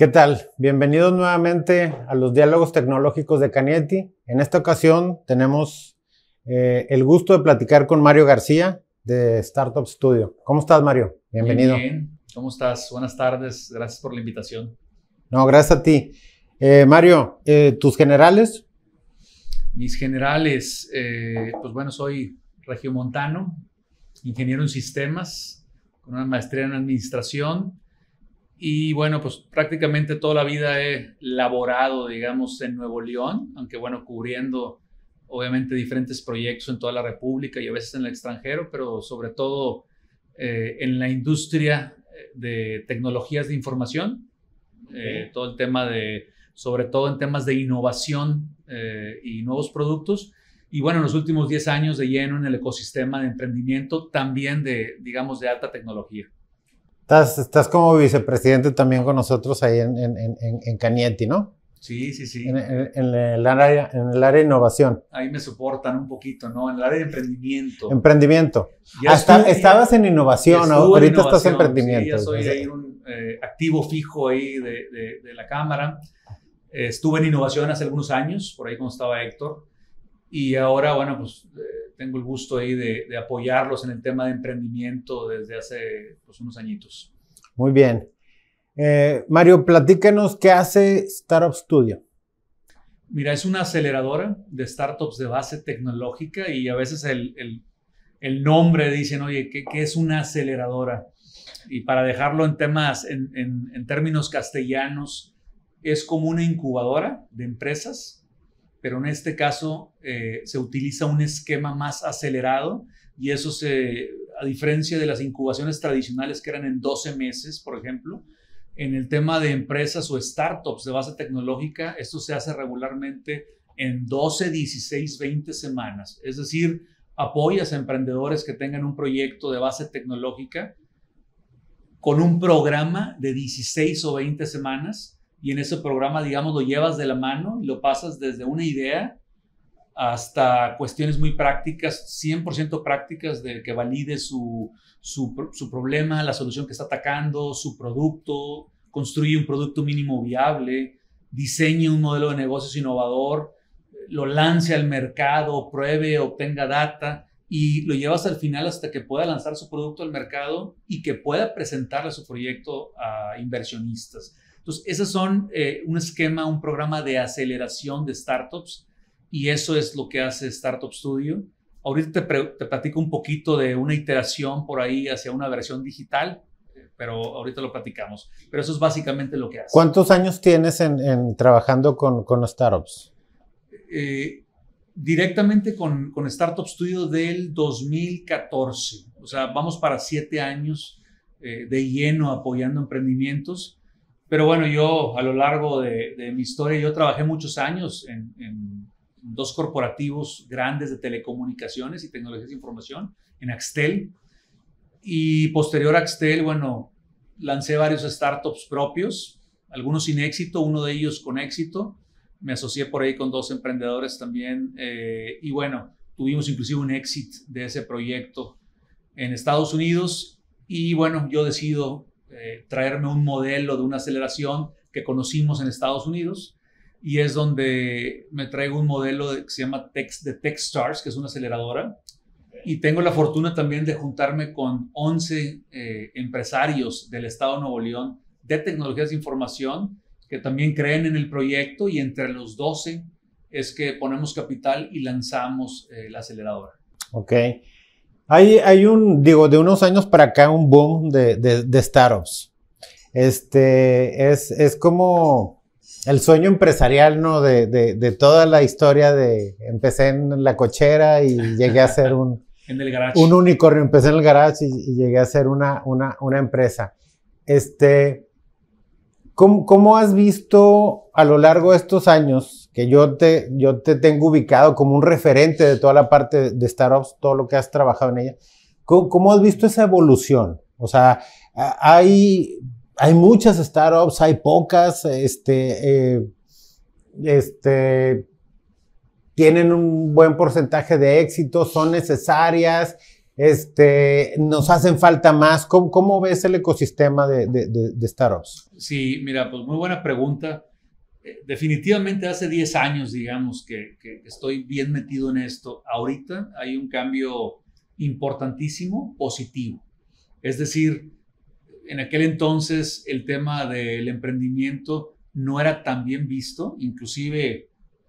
¿Qué tal? Bienvenidos nuevamente a los diálogos tecnológicos de Canietti. En esta ocasión tenemos el gusto de platicar con Mario García de Startup Studio. ¿Cómo estás, Mario? Bienvenido. Muy bien. ¿Cómo estás? Buenas tardes. Gracias por la invitación. No, gracias a ti. Mario, ¿tus generales? Mis generales, pues bueno, soy regiomontano, ingeniero en sistemas, con una maestría en administración. Y bueno, pues prácticamente toda la vida he laborado, digamos, en Nuevo León, aunque bueno, cubriendo obviamente diferentes proyectos en toda la República y a veces en el extranjero, pero sobre todo en la industria de tecnologías de información, todo el tema de, sobre todo en temas de innovación y nuevos productos. Y bueno, en los últimos 10 años de lleno en el ecosistema de emprendimiento, también de, digamos, de alta tecnología. Estás como vicepresidente también con nosotros ahí en Canietti, ¿no? Sí, sí, sí. En el área de innovación. Ahí me soportan un poquito, ¿no? En el área de emprendimiento. Emprendimiento. Ya estabas en innovación, ¿no? Ahorita estás en emprendimiento. Sí, ya soy ahí un activo fijo ahí de la cámara. Estuve en innovación hace algunos años, por ahí cuando estaba Héctor. Y ahora, bueno, pues tengo el gusto ahí de apoyarlos en el tema de emprendimiento desde hace pues, unos añitos. Muy bien. Mario, platícanos qué hace Startup Studio. Mira, es una aceleradora de startups de base tecnológica y a veces el nombre dicen, oye, ¿qué es una aceleradora? Y para dejarlo en temas, en términos castellanos, es como una incubadora de empresas, pero en este caso se utiliza un esquema más acelerado y eso a diferencia de las incubaciones tradicionales que eran en 12 meses, por ejemplo, en el tema de empresas o startups de base tecnológica, esto se hace regularmente en 12, 16, 20 semanas. Es decir, apoyas a emprendedores que tengan un proyecto de base tecnológica con un programa de 16 o 20 semanas y en ese programa, digamos, lo llevas de la mano y lo pasas desde una idea hasta cuestiones muy prácticas, 100% prácticas de que valide su problema, la solución que está atacando, su producto, construye un producto mínimo viable, diseñe un modelo de negocios innovador, lo lance al mercado, pruebe, obtenga data y lo llevas al final hasta que pueda lanzar su producto al mercado y que pueda presentarle su proyecto a inversionistas. Entonces, esos son un esquema, un programa de aceleración de startups y eso es lo que hace Startup Studio. Ahorita te platico un poquito de una iteración por ahí hacia una versión digital, pero ahorita lo platicamos. Pero eso es básicamente lo que hace. ¿Cuántos años tienes trabajando con startups? Directamente con Startup Studio del 2014. O sea, vamos para 7 años de lleno apoyando emprendimientos. Pero bueno, yo a lo largo de mi historia, yo trabajé muchos años en dos corporativos grandes de telecomunicaciones y tecnologías de información, en Axtel. Y posterior a Axtel, bueno, lancé varios startups propios, algunos sin éxito, uno de ellos con éxito. Me asocié por ahí con 2 emprendedores también. Y bueno, tuvimos inclusive un exit de ese proyecto en Estados Unidos. Y bueno, yo decido traerme un modelo de una aceleración que conocimos en Estados Unidos y es donde me traigo un modelo que se llama Techstars, que es una aceleradora y tengo la fortuna también de juntarme con 11 empresarios del estado de Nuevo León de tecnologías de información que también creen en el proyecto y entre los 12 es que ponemos capital y lanzamos la aceleradora. Ok. Hay de unos años para acá un boom de startups. Es como el sueño empresarial, ¿no? De toda la historia empecé en la cochera y llegué a ser en el garage. Un unicornio. Empecé en el garage y llegué a ser una empresa. ¿Cómo has visto a lo largo de estos años que yo te tengo ubicado como un referente de toda la parte de startups, todo lo que has trabajado en ella? ¿Cómo has visto esa evolución? O sea, hay muchas startups, hay pocas, tienen un buen porcentaje de éxito, son necesarias. ¿Nos hacen falta más? ¿Cómo ves el ecosistema de startups? Sí, mira, pues muy buena pregunta. Definitivamente hace 10 años, digamos, que estoy bien metido en esto. Ahorita hay un cambio importantísimo, positivo. Es decir, en aquel entonces el tema del emprendimiento no era tan bien visto, inclusive,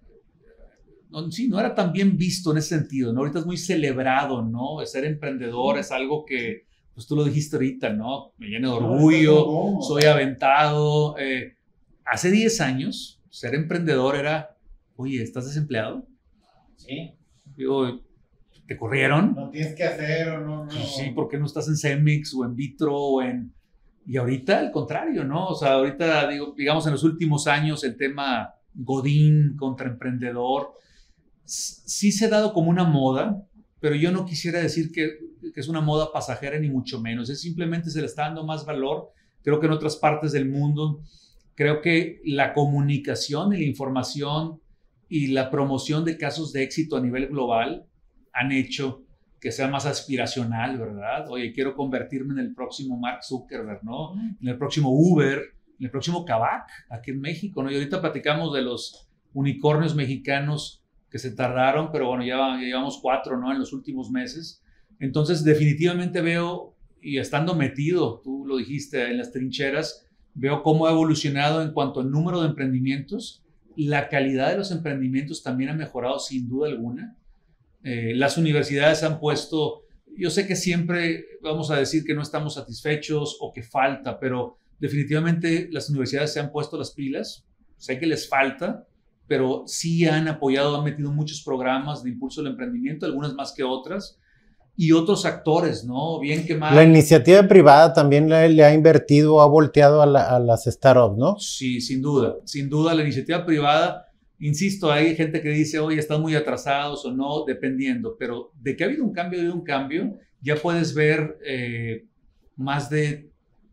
no era tan bien visto en ese sentido, ¿no? Ahorita es muy celebrado, ¿no? Ser emprendedor es algo que, pues tú lo dijiste ahorita, ¿no? Me llena de orgullo, soy aventado. Hace 10 años, ser emprendedor era, oye, ¿estás desempleado? Sí. Digo, ¿te corrieron? No tienes que hacer o no. Pues sí, ¿por qué no estás en Cemex o en Vitro o en... Y ahorita al contrario, ¿no? O sea, ahorita, digamos, en los últimos años el tema Godín contra emprendedor sí se ha dado como una moda, pero yo no quisiera decir que es una moda pasajera ni mucho menos. Es simplemente se le está dando más valor. Creo que en otras partes del mundo, creo que la comunicación y la información y la promoción de casos de éxito a nivel global han hecho que sea más aspiracional, ¿verdad? Oye, quiero convertirme en el próximo Mark Zuckerberg, ¿no? En el próximo Uber, en el próximo Kavak, aquí en México, ¿no? Y ahorita platicamos de los unicornios mexicanos que se tardaron, pero bueno, ya llevamos 4, ¿no? En los últimos meses. Entonces, definitivamente veo, y estando metido, tú lo dijiste, en las trincheras, veo cómo ha evolucionado en cuanto al número de emprendimientos. La calidad de los emprendimientos también ha mejorado sin duda alguna. Las universidades han puesto, yo sé que siempre vamos a decir que no estamos satisfechos o que falta, pero definitivamente las universidades se han puesto las pilas. Sé que les falta, pero sí han apoyado, han metido muchos programas de impulso al emprendimiento, algunas más que otras, y otros actores, ¿no? Bien que mal. La iniciativa privada también le ha invertido, ha volteado a las startups, ¿no? Sí, sin duda. Sin duda, la iniciativa privada. Insisto, hay gente que dice, oye, están muy atrasados o no, dependiendo, pero de que ha habido un cambio, ya puedes ver más de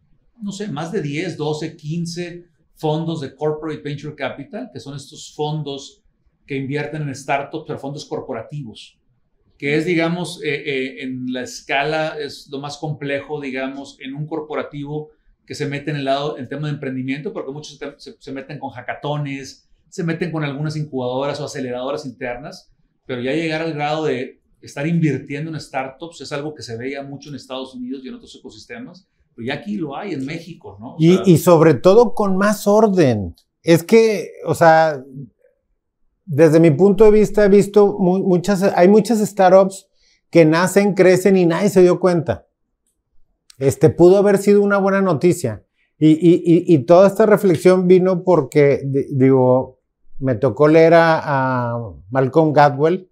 10, 12, 15 fondos de Corporate Venture Capital, que son estos fondos que invierten en startups, pero fondos corporativos, que es, digamos, en la escala, es lo más complejo, digamos, en un corporativo que se mete en el tema de emprendimiento, porque muchos se meten con hackatones, se meten con algunas incubadoras o aceleradoras internas, pero ya llegar al grado de estar invirtiendo en startups es algo que se veía mucho en Estados Unidos y en otros ecosistemas, pero ya aquí lo hay en México, ¿no? Y sobre todo con más orden. Es que, o sea, desde mi punto de vista he visto hay muchas startups que nacen, crecen y nadie se dio cuenta. Pudo haber sido una buena noticia. Y toda esta reflexión vino porque, me tocó leer a Malcolm Gladwell,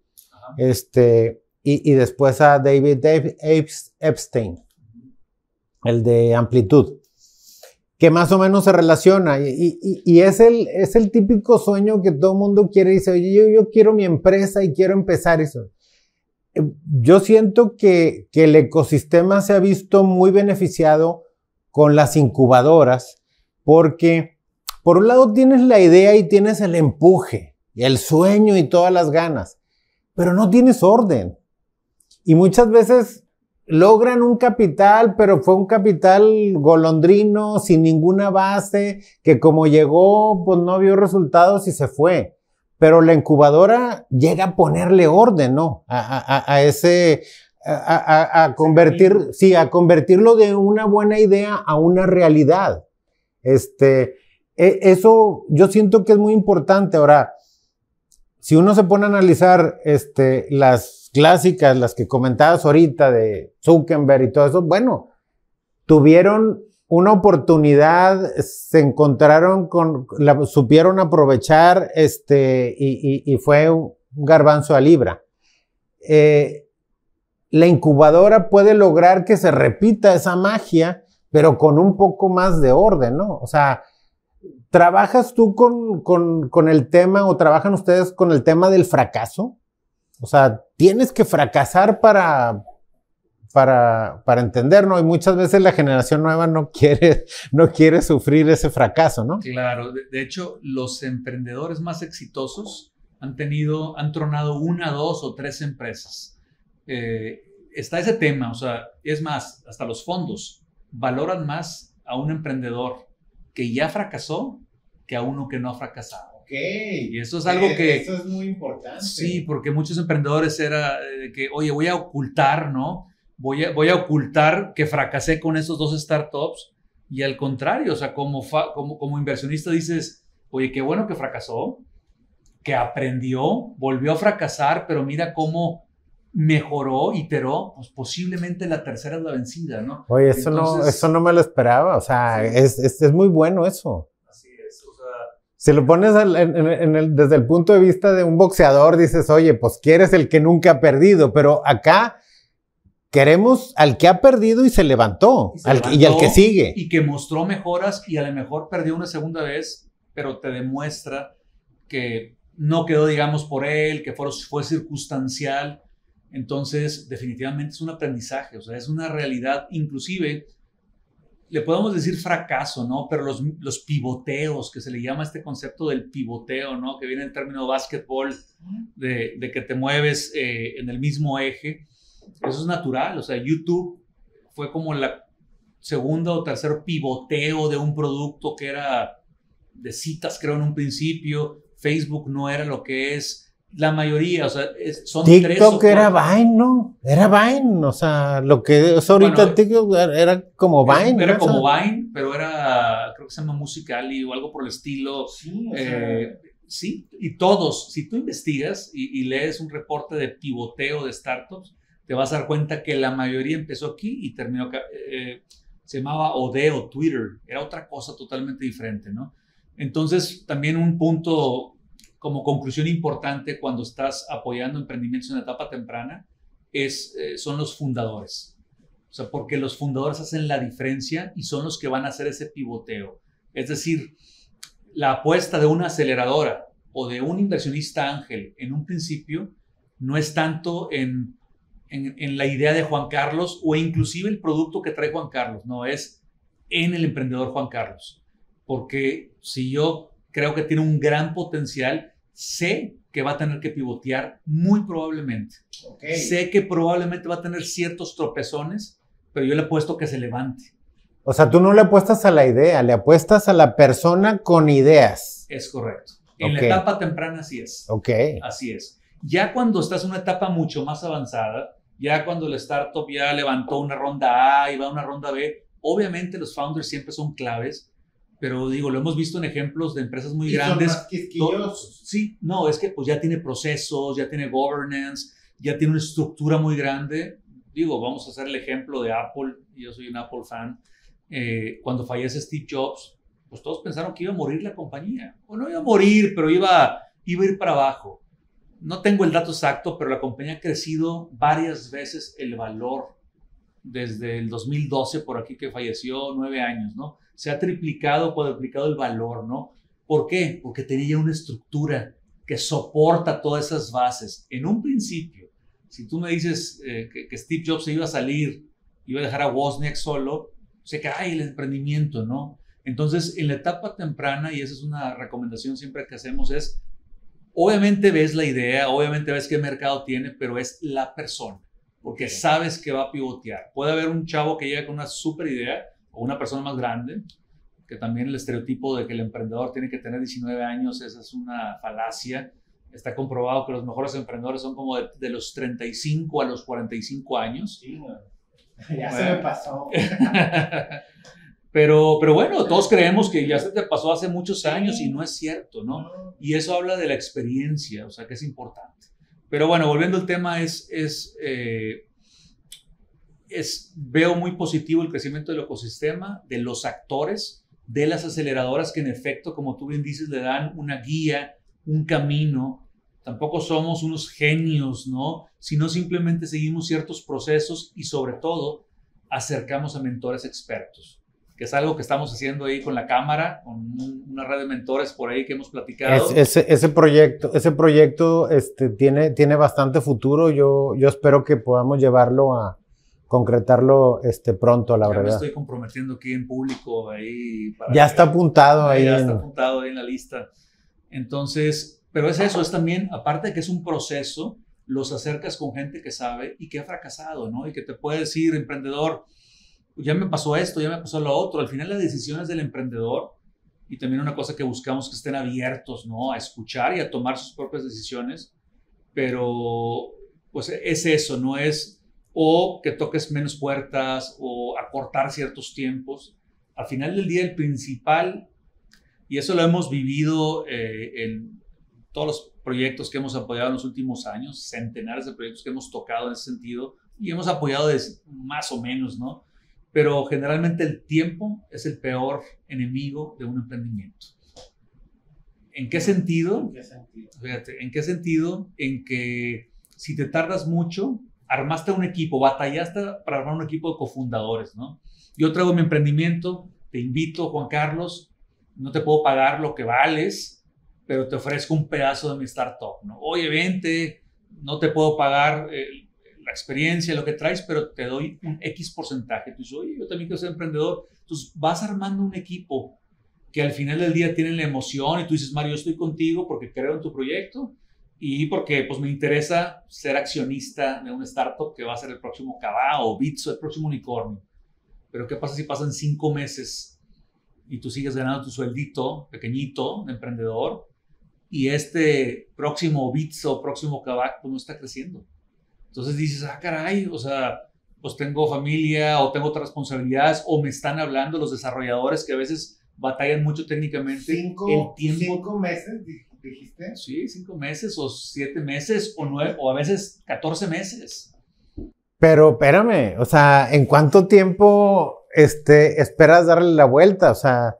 y después a David Epstein, el de Amplitud, que más o menos se relaciona. Y es el típico sueño que todo el mundo quiere. Dice, oye, yo quiero mi empresa y quiero empezar eso. Yo siento que el ecosistema se ha visto muy beneficiado con las incubadoras, porque por un lado tienes la idea y tienes el empuje, y el sueño y todas las ganas, pero no tienes orden. Y muchas veces logran un capital, pero fue un capital golondrino, sin ninguna base, que como llegó, pues no vio resultados y se fue. Pero la incubadora llega a ponerle orden, ¿no? A convertirlo de una buena idea a una realidad. Eso yo siento que es muy importante. Ahora, si uno se pone a analizar las clásicas, las que comentabas ahorita de Zuckerberg y todo eso, bueno, tuvieron una oportunidad, se encontraron supieron aprovechar, y fue un garbanzo a libra. La incubadora puede lograr que se repita esa magia, pero con un poco más de orden, ¿no? O sea, ¿trabajas tú con el tema o trabajan ustedes con el tema del fracaso? O sea, tienes que fracasar para entender, ¿no? Y muchas veces la generación nueva no quiere sufrir ese fracaso, ¿no? Claro, de hecho, los emprendedores más exitosos han tronado 1, 2 o 3 empresas. está ese tema, o sea, es más, hasta los fondos valoran más a un emprendedor que ya fracasó que a uno que no ha fracasado. Ok. Y eso es algo que... Eso es muy importante. Sí, porque muchos emprendedores era de que, oye, voy a ocultar, ¿no? Voy a ocultar que fracasé con esos 2 startups, y al contrario, o sea, como inversionista dices, oye, qué bueno que fracasó, que aprendió, volvió a fracasar, pero mira cómo mejoró, iteró, pues posiblemente la tercera es la vencida, ¿no? Oye, eso no me lo esperaba, o sea, sí. es muy bueno eso. Así es, o sea... Si lo pones desde el punto de vista de un boxeador, dices, oye, pues quieres el que nunca ha perdido, pero acá queremos al que ha perdido y se levantó, y al que sigue. Y que mostró mejoras y a lo mejor perdió una segunda vez, pero te demuestra que no quedó, digamos, por él, que fue circunstancial. Entonces, definitivamente es un aprendizaje, o sea, es una realidad. Inclusive, le podemos decir fracaso, ¿no? Pero los pivoteos, que se le llama este concepto del pivoteo, ¿no? Que viene del término básquetbol, de que te mueves en el mismo eje. Eso es natural, o sea, YouTube fue como la segunda o tercer pivoteo de un producto que era de citas, creo, en un principio. Facebook no era lo que es. La mayoría, o sea, son TikTok 3 o 4. Era Vine, ¿no? Era Vine, o sea, lo que es ahorita, bueno, TikTok era como Vine. Era como Vine, pero era, creo que se llama Musical.ly o algo por el estilo. Sí, o sea, sí, y todos, si tú investigas y lees un reporte de pivoteo de startups, te vas a dar cuenta que la mayoría empezó aquí y terminó acá. Se llamaba Odeo, Twitter, era otra cosa totalmente diferente, ¿no? Entonces, también un punto como conclusión importante cuando estás apoyando emprendimientos en etapa temprana son los fundadores. O sea, porque los fundadores hacen la diferencia y son los que van a hacer ese pivoteo. Es decir, la apuesta de una aceleradora o de un inversionista ángel en un principio no es tanto en la idea de Juan Carlos o inclusive el producto que trae Juan Carlos, no, es en el emprendedor Juan Carlos. Porque si yo creo que tiene un gran potencial, sé que va a tener que pivotear muy probablemente. Okay. Sé que probablemente va a tener ciertos tropezones, pero yo le apuesto que se levante. O sea, tú no le apuestas a la idea, le apuestas a la persona con ideas. Es correcto. En la etapa temprana así es. Así es. Ya cuando estás en una etapa mucho más avanzada, ya cuando el startup ya levantó una ronda A y va a una ronda B, obviamente los founders siempre son claves. Pero digo, lo hemos visto en ejemplos de empresas muy grandes. Son más quisquillosos. Sí, no, es que pues ya tiene procesos, ya tiene governance, ya tiene una estructura muy grande. Digo, vamos a hacer el ejemplo de Apple. Yo soy un Apple fan. Cuando fallece Steve Jobs, pues todos pensaron que iba a morir la compañía. O no iba a morir, pero iba a ir para abajo. No tengo el dato exacto, pero la compañía ha crecido varias veces el valor desde el 2012 por aquí que falleció, 9 años, ¿no? Se ha triplicado, cuadruplicado el valor, ¿no? ¿Por qué? Porque tenía una estructura que soporta todas esas bases. En un principio, si tú me dices que Steve Jobs se iba a salir, iba a dejar a Wozniak solo, se cae el emprendimiento, ¿no? Entonces, en la etapa temprana, y esa es una recomendación siempre que hacemos, es, obviamente ves la idea, obviamente ves qué mercado tiene, pero es la persona, porque sabes que va a pivotear. Puede haber un chavo que llega con una súper idea, o una persona más grande, que también el estereotipo de que el emprendedor tiene que tener 19 años, esa es una falacia. Está comprobado que los mejores emprendedores son como de los 35 a los 45 años. Sí, ya se me pasó. Pero bueno, todos creemos que ya se te pasó hace muchos años y no es cierto, ¿no? Y eso habla de la experiencia, o sea, que es importante. Pero bueno, volviendo al tema, veo muy positivo el crecimiento del ecosistema, de los actores, de las aceleradoras que en efecto, como tú bien dices, le dan una guía, un camino. Tampoco somos unos genios, ¿no? Sino simplemente seguimos ciertos procesos y sobre todo acercamos a mentores expertos, que es algo que estamos haciendo ahí con la cámara, con una red de mentores por ahí que hemos platicado. Ese proyecto tiene bastante futuro. Yo espero que podamos llevarlo a concretarlo pronto, la verdad. Me estoy comprometiendo aquí en público ahí. Ya está apuntado ahí. Ya está apuntado ahí en la lista. Entonces, pero es eso, es también, aparte de que es un proceso, los acercas con gente que sabe y que ha fracasado, ¿no? Y que te puede decir, emprendedor, ya me pasó esto, ya me pasó lo otro. Al final la decisión es del emprendedor y también una cosa que buscamos que estén abiertos, ¿no? A escuchar y a tomar sus propias decisiones, pero pues es eso, no es o que toques menos puertas o acortar ciertos tiempos. Al final del día el principal, y eso lo hemos vivido en todos los proyectos que hemos apoyado en los últimos años, centenares de proyectos que hemos tocado en ese sentido y hemos apoyado más o menos, ¿no? Pero generalmente el tiempo es el peor enemigo de un emprendimiento. ¿En qué sentido? ¿En qué sentido? Fíjate, ¿en qué sentido? En que si te tardas mucho, armaste un equipo, batallaste para armar un equipo de cofundadores, ¿no? Yo traigo mi emprendimiento, te invito, Juan Carlos, no te puedo pagar lo que vales, pero te ofrezco un pedazo de mi startup, ¿no? Oye, vente, no te puedo pagar la experiencia, lo que traes, pero te doy un X porcentaje. Tú dices, oye, yo también quiero ser emprendedor. Entonces vas armando un equipo que al final del día tienen la emoción y tú dices, Mario, yo estoy contigo porque creo en tu proyecto y porque pues me interesa ser accionista de una startup que va a ser el próximo Kavak o Bitso, el próximo unicornio. Pero ¿qué pasa si pasan 5 meses y tú sigues ganando tu sueldito pequeñito de emprendedor y este próximo Bitso, próximo Kavak, pues no está creciendo? Entonces dices, caray, o sea, pues tengo familia o tengo otras responsabilidades o me están hablando los desarrolladores que a veces batallan mucho técnicamente. El tiempo. ¿5 meses dijiste? Sí, 5 meses o 7 meses o 9 o a veces 14 meses. Pero espérame, o sea, ¿en cuánto tiempo esperas darle la vuelta? O sea,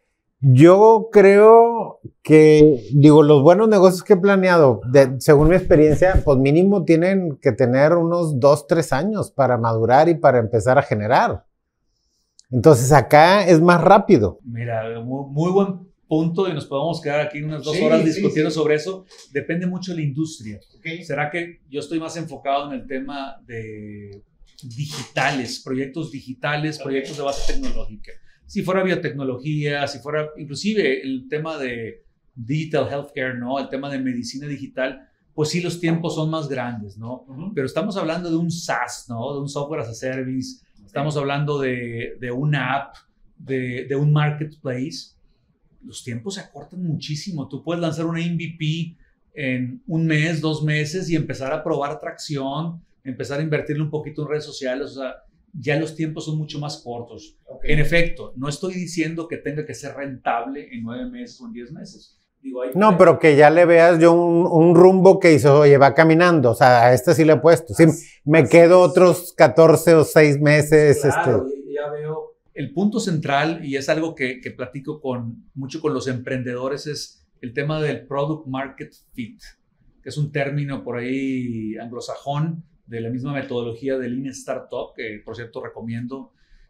yo creo que, digo, los buenos negocios que he planeado, según mi experiencia, pues mínimo tienen que tener unos 2, 3 años para madurar y para empezar a generar. Entonces acá es más rápido. Mira, muy buen punto y nos podemos quedar aquí unas 2 horas discutiendo sobre eso. Depende mucho de la industria. Okay. ¿Será que yo estoy más enfocado en el tema de digitales, proyectos digitales, proyectos de base tecnológica? Si fuera biotecnología, si fuera inclusive el tema de digital healthcare, ¿no? El tema de medicina digital, pues sí los tiempos son más grandes, ¿no? Pero estamos hablando de un SaaS, ¿no? De un software as a service, estamos hablando de una app, de un marketplace. Los tiempos se acortan muchísimo. Tú puedes lanzar una MVP en 1 mes, 2 meses y empezar a probar tracción, empezar a invertirle un poquito en redes sociales, o sea, ya los tiempos son mucho más cortos. Okay. En efecto, no estoy diciendo que tenga que ser rentable en 9 meses o en 10 meses. Digo, no, pero que ya le veas yo un rumbo que hizo, oye, va caminando, o sea, a este sí le he puesto. Sí, me quedo otros 14 o 6 meses. Claro, ya veo. El punto central, y es algo que platico mucho con los emprendedores, es el tema del Product Market Fit, que es un término por ahí anglosajón, de la misma metodología de Lean Startup, que por cierto recomiendo.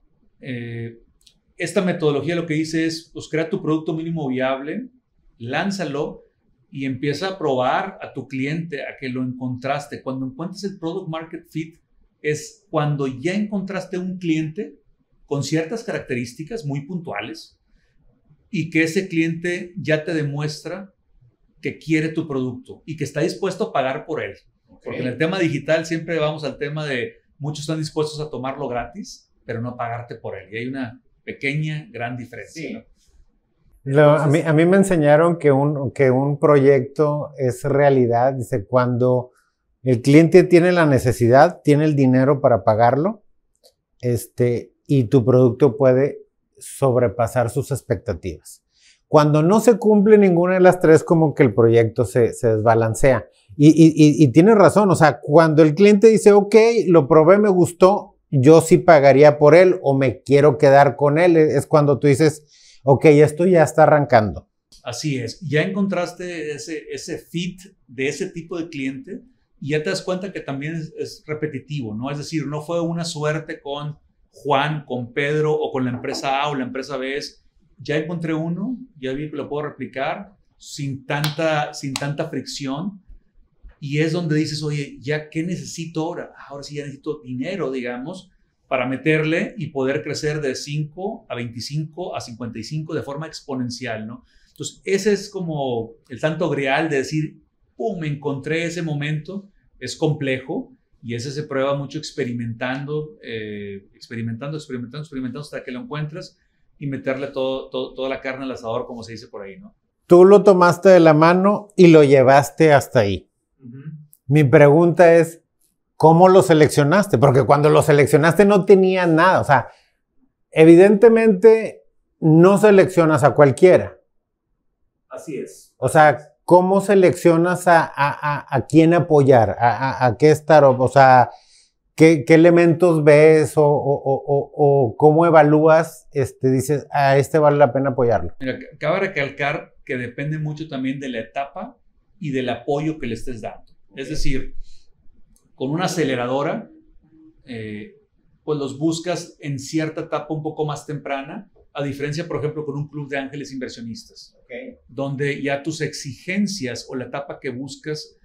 Esta metodología lo que dice es, pues crea tu producto mínimo viable, lánzalo y empieza a probar a tu cliente a que lo encontraste. Cuando encuentres el Product Market Fit es cuando ya encontraste un cliente con ciertas características muy puntuales y que ese cliente ya te demuestra que quiere tu producto y que está dispuesto a pagar por él. Porque en el tema digital siempre vamos al tema de muchos están dispuestos a tomarlo gratis, pero no pagarte por él. Y hay una pequeña, gran diferencia. Sí. ¿No? A mí me enseñaron que un proyecto es realidad. Dice, cuando el cliente tiene la necesidad, tiene el dinero para pagarlo, y tu producto puede sobrepasar sus expectativas. Cuando no se cumple ninguna de las tres, como que el proyecto se desbalancea. Y tienes razón, o sea, cuando el cliente dice, ok, lo probé, me gustó, yo sí pagaría por él o me quiero quedar con él, es cuando tú dices, ok, esto ya está arrancando. Así es, ya encontraste ese fit de ese tipo de cliente y ya te das cuenta que también es repetitivo, ¿no? Es decir, no fue una suerte con Juan, con Pedro o con la empresa A o la empresa B, ya encontré uno, ya vi que lo puedo replicar sin tanta fricción. Y es donde dices, oye, ¿ya qué necesito ahora? Ahora sí ya necesito dinero, digamos, para meterle y poder crecer de 5 a 25 a 55 de forma exponencial, ¿no? Entonces, ese es como el santo grial de decir, ¡pum!, encontré ese momento, es complejo y ese se prueba mucho experimentando, experimentando hasta que lo encuentras y meterle toda la carne al asador, como se dice por ahí, ¿no? Tú lo tomaste de la mano y lo llevaste hasta ahí. Mi pregunta es, ¿cómo lo seleccionaste? Porque cuando lo seleccionaste no tenía nada. O sea, evidentemente no seleccionas a cualquiera. Así es. O sea, ¿cómo seleccionas a quién apoyar? ¿A qué startup? O sea, ¿qué elementos ves o cómo evalúas? Dices, a este vale la pena apoyarlo. Mira, cabe recalcar que depende mucho también de la etapa y del apoyo que le estés dando. Es decir, con una aceleradora, pues los buscas en cierta etapa un poco más temprana, a diferencia, por ejemplo, con un club de ángeles inversionistas, donde ya tus exigencias o la etapa que buscas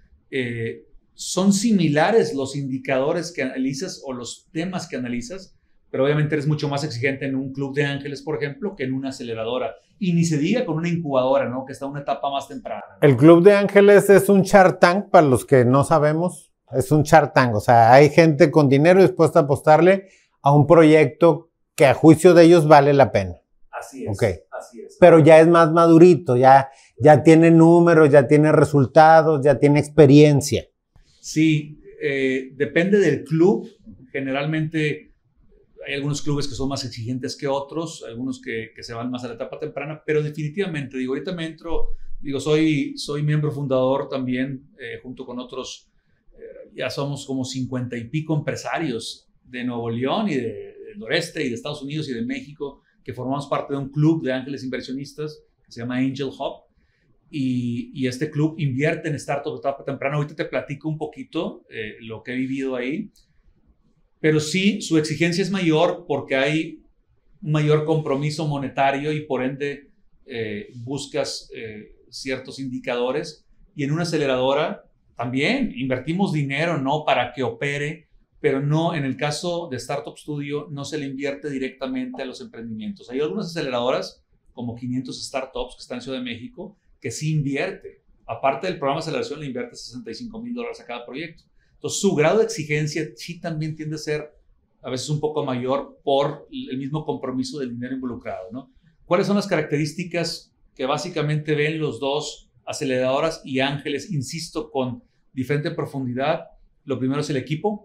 son similares los indicadores que analizas o los temas que analizas, pero obviamente eres mucho más exigente en un club de ángeles, por ejemplo, que en una aceleradora. Y ni se diga con una incubadora, ¿no? Que está en una etapa más temprana, ¿no? El club de ángeles es un Shark Tank, para los que no sabemos, es un Shark Tank. O sea, hay gente con dinero dispuesta a apostarle a un proyecto que a juicio de ellos vale la pena. Así es, así es. Pero ya es más madurito, ya tiene números, ya tiene resultados, ya tiene experiencia. Sí, depende del club. Generalmente hay algunos clubes que son más exigentes que otros, algunos que se van más a la etapa temprana, pero definitivamente, digo, ahorita me entro, digo, soy miembro fundador también, junto con otros, ya somos como 50 y pico empresarios de Nuevo León y del noreste y de Estados Unidos y de México, que formamos parte de un club de ángeles inversionistas que se llama Angel Hub, y este club invierte en startups de etapa temprana. Ahorita te platico un poquito lo que he vivido ahí, pero sí, su exigencia es mayor porque hay un mayor compromiso monetario y por ende buscas ciertos indicadores, y en una aceleradora también invertimos dinero, ¿no? Para que opere, pero no, en el caso de Startup Studio, no se le invierte directamente a los emprendimientos. Hay algunas aceleradoras, como 500 Startups, que están en Ciudad de México, que sí invierte. Aparte del programa de aceleración, le invierte $65,000 a cada proyecto. Entonces, su grado de exigencia sí también tiende a ser a veces un poco mayor por el mismo compromiso del dinero involucrado, ¿no? ¿Cuáles son las características que básicamente ven los dos, aceleradoras y ángeles, insisto, con diferente profundidad? Lo primero es el equipo.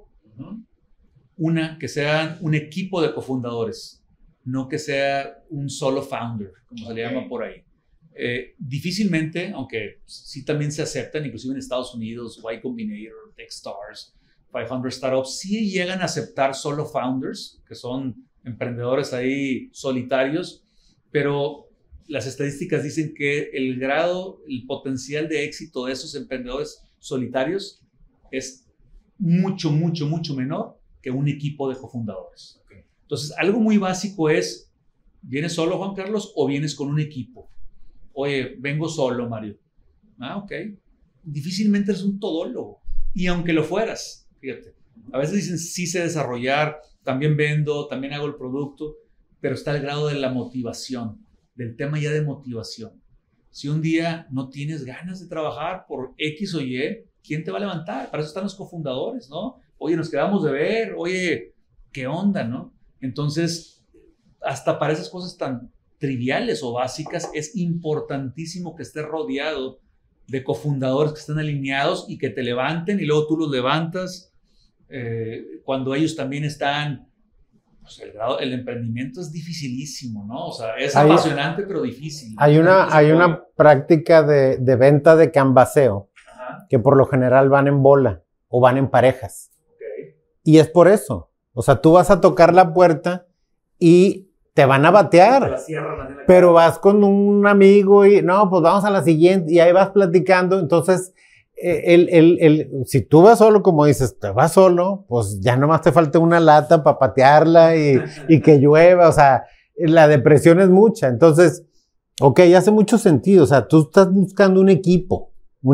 Que sean un equipo de cofundadores, no que sea un solo founder, como se le llama por ahí. Difícilmente, aunque sí también se aceptan, inclusive en Estados Unidos, Y Combinator, Techstars, 500 Startups, sí llegan a aceptar solo founders, que son emprendedores ahí solitarios, pero las estadísticas dicen que el potencial de éxito de esos emprendedores solitarios es mucho menor que un equipo de cofundadores. Entonces, algo muy básico es, ¿vienes solo, Juan Carlos, o vienes con un equipo? Oye, vengo solo, Mario. Ok. Difícilmente eres un todólogo. Y aunque lo fueras, fíjate, a veces dicen, sí sé desarrollar, también vendo, también hago el producto, pero está el grado de la motivación, del tema ya de motivación. Si un día no tienes ganas de trabajar por X o Y, ¿quién te va a levantar? Para eso están los cofundadores, ¿no? Oye, nos quedamos de ver, oye, ¿qué onda, no? Entonces, hasta para esas cosas tan triviales o básicas, es importantísimo que estés rodeado de cofundadores que estén alineados y que te levanten, y luego tú los levantas cuando ellos también están. Pues el emprendimiento es dificilísimo, ¿no? O sea, es apasionante, pero difícil. Hay una práctica de venta de canvaseo, que por lo general van en bola o van en parejas. Y es por eso. O sea, tú vas a tocar la puerta y te van a batear. Pero vas con un amigo y, no, pues vamos a la siguiente, y ahí vas platicando. Entonces, si tú vas solo, como dices, te vas solo, pues ya nomás te falta una lata para patearla y que llueva. O sea, la depresión es mucha. Entonces, ok, hace mucho sentido. O sea, tú estás buscando un equipo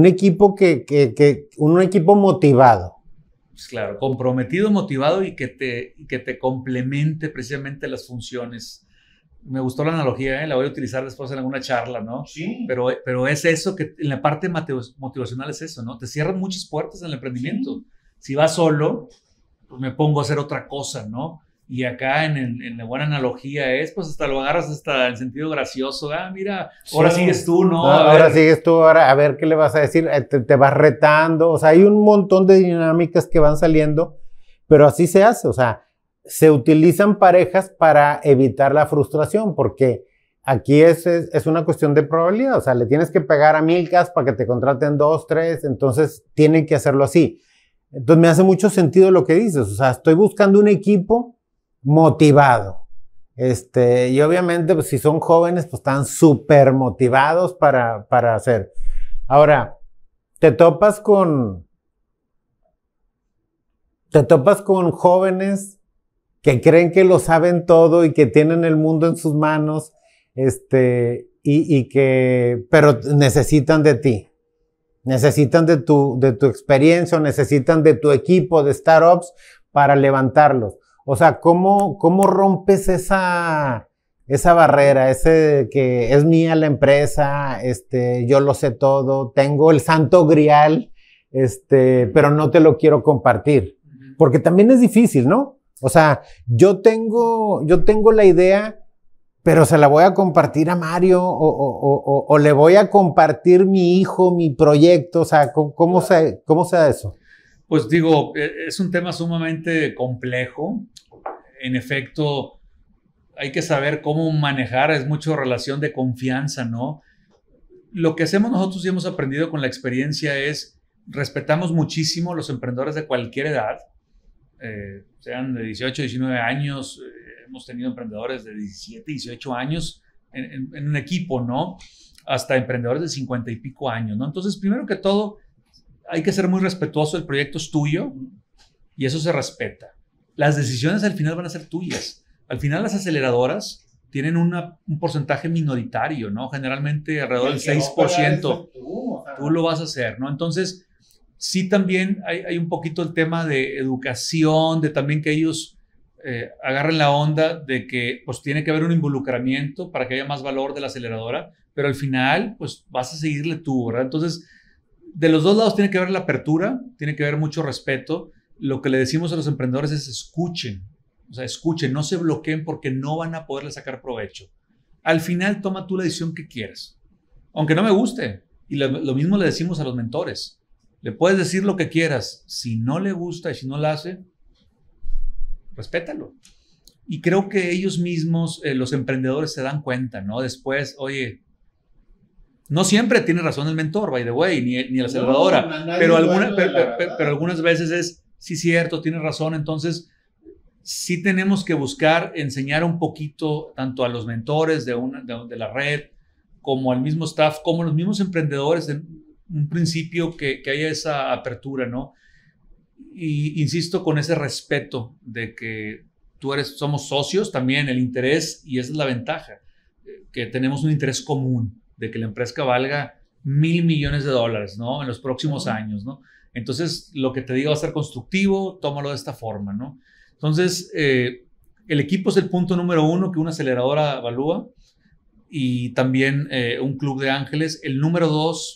motivado. Pues claro, comprometido, motivado y que te complemente precisamente las funciones. Me gustó la analogía, la voy a utilizar después en alguna charla, ¿no? Sí. Pero es eso que en la parte motivacional es eso, ¿no? Te cierran muchas puertas en el emprendimiento. Sí. Si vas solo, pues me pongo a hacer otra cosa, ¿no? Y acá en la buena analogía es, pues hasta lo agarras hasta en sentido gracioso. Mira, ahora sí. Sigues tú, ¿no? Ahora sigues tú, ahora a ver qué le vas a decir. Te vas retando. O sea, hay un montón de dinámicas que van saliendo, pero así se hace. O sea, se utilizan parejas para evitar la frustración, porque aquí es una cuestión de probabilidad. O sea, le tienes que pegar a 1000 para que te contraten 2, 3, entonces tienen que hacerlo así. Entonces me hace mucho sentido lo que dices. O sea, estoy buscando un equipo motivado. Y obviamente, pues, si son jóvenes, pues están súper motivados para hacer. Ahora, te topas con jóvenes que creen que lo saben todo y que tienen el mundo en sus manos, pero necesitan de ti. Necesitan de tu experiencia, o necesitan de tu equipo de startups para levantarlos. O sea, ¿cómo rompes esa barrera? Ese que es mía la empresa, yo lo sé todo, tengo el santo grial, pero no te lo quiero compartir. Porque también es difícil, ¿no? O sea, yo tengo la idea, pero se la voy a compartir a Mario o le voy a compartir mi hijo, mi proyecto. O sea, ¿cómo se da eso? Pues digo, es un tema sumamente complejo. En efecto, hay que saber cómo manejar, es mucho relación de confianza, ¿no? Lo que hacemos nosotros y hemos aprendido con la experiencia es, respetamos muchísimo a los emprendedores de cualquier edad, sean de 18, 19 años, hemos tenido emprendedores de 17, 18 años en un equipo, ¿no? Hasta emprendedores de 50 y pico años, ¿no? Entonces, primero que todo, hay que ser muy respetuoso, el proyecto es tuyo y eso se respeta. Las decisiones al final van a ser tuyas. Al final las aceleradoras tienen un porcentaje minoritario, ¿no? Generalmente alrededor del 6%. Tú lo vas a hacer, ¿no? Entonces, sí también hay un poquito el tema de educación, de también que ellos agarren la onda de que pues tiene que haber un involucramiento para que haya más valor de la aceleradora, pero al final pues vas a seguirle tú, ¿verdad? Entonces, de los dos lados tiene que haber la apertura, tiene que haber mucho respeto. Lo que le decimos a los emprendedores es escuchen, o sea, escuchen, no se bloqueen porque no van a poderle sacar provecho. Al final toma tú la decisión que quieras, aunque no me guste. Y lo mismo le decimos a los mentores. Le puedes decir lo que quieras, si no le gusta y si no la hace, respétalo. Y creo que ellos mismos, los emprendedores, se dan cuenta, ¿no? Después, oye, no siempre tiene razón el mentor, by the way, ni la aceleradora, pero algunas veces es, sí, cierto, tiene razón. Entonces, sí tenemos que buscar enseñar un poquito tanto a los mentores de la red, como al mismo staff, como los mismos emprendedores, en un principio que haya esa apertura, ¿no? Y insisto con ese respeto de que somos socios también, el interés, y esa es la ventaja, que tenemos un interés común de que la empresa valga $1,000 millones, ¿no? En los próximos años, ¿no? Entonces, lo que te diga va a ser constructivo, tómalo de esta forma, ¿no? Entonces, el equipo es el punto número 1 que una aceleradora evalúa, y también un club de ángeles. El número 2,